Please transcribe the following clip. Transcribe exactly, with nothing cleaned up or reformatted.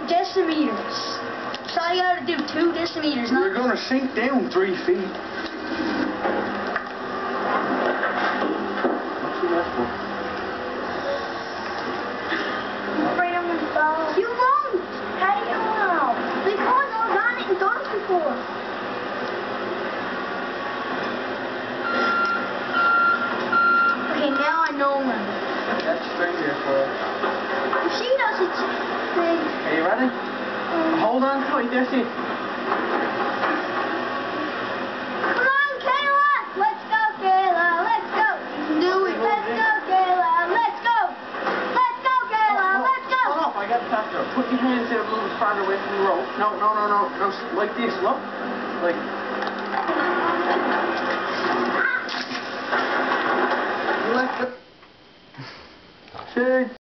decimeters. So I gotta do two decimeters. You're gonna sink down three feet. You won't! How do you know? Because I've done it and done it before. Okay, now I know one. That's stranger for it. If she does it, then... Are you ready? Um, Hold on tight, that's it. Come on, Kayla! Let's go, Kayla! Let's go! You can do it! Let's go, Kayla! Let's go! Let's go, Kayla! Let's go! Hold up, I got the factor. Put your hands out a little farther away from the rope. No, no, no, no. No, like this, look. Like... You like the... Shade.